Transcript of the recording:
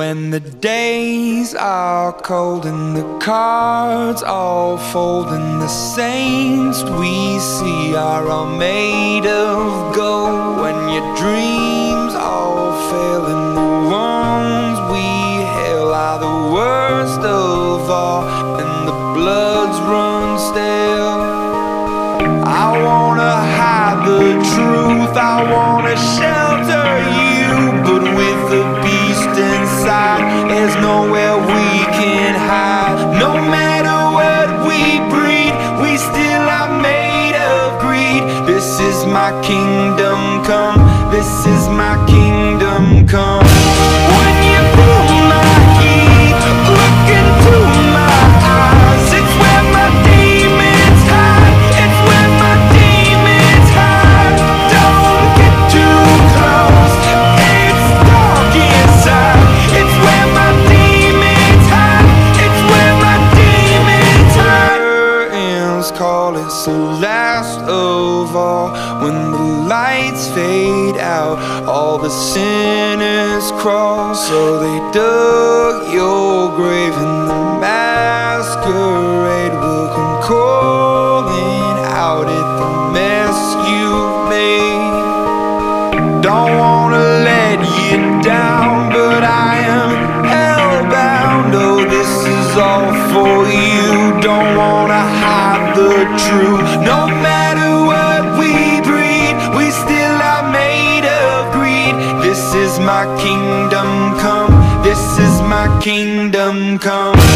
When the days are cold and the cards all fold, and the saints we see are all made of gold. When your dreams all fail and the ones we hail are the worst of all, and the bloods run stale. I wanna hide the truth, I wanna shelter you, but with the beast inside, there's nowhere we can hide. No matter what we breed, we still are made of greed. This is my kingdom come, this is my kingdom come. When you feel my heat, look into my eyes, it's where my demons hide, it's where my demons hide. Don't get too close, it's dark inside, it's where my demons hide, it's where my demons hide. Curtains call, it's the last of all. When the lights fade out, all the sinners crawl. So they dug your grave and the masquerade will come calling out at the mess you've made. Don't wanna let you down, but I am hellbound. Oh, this is all for you. Don't wanna hide the truth. No matter what we breed, we still are made of greed. This is my kingdom come, this is my kingdom come.